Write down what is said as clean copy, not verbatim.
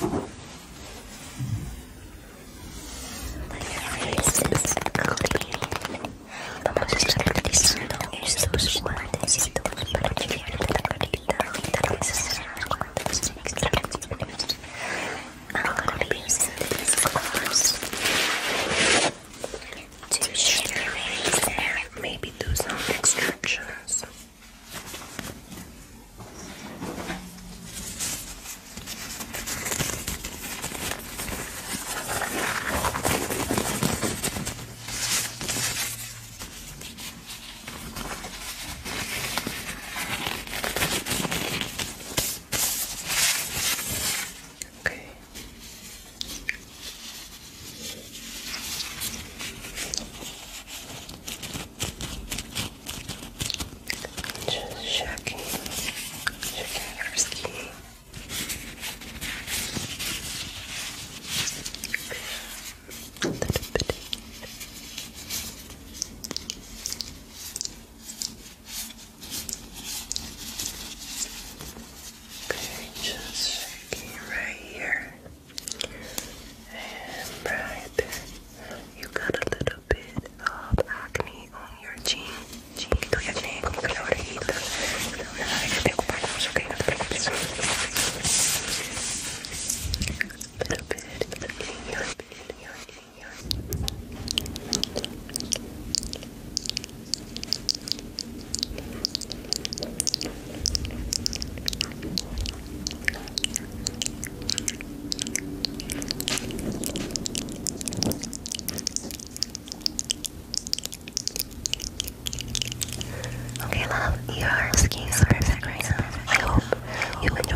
Vamos a estar utilizando estos guantecitos para aliviar la carita y realizar unas cuantas extracciones. I'm gonna be using these gloves to shake your face and maybe do some extractions. Checking your skin. Okay, just checking right here and right there. You got a little bit of acne on your chin. Chinito y acné, como que la orejita. Nada de que te ocupamos, ok, no te preocupes. Little bit in your Okay, love, your skin is perfect right now. I hope you enjoy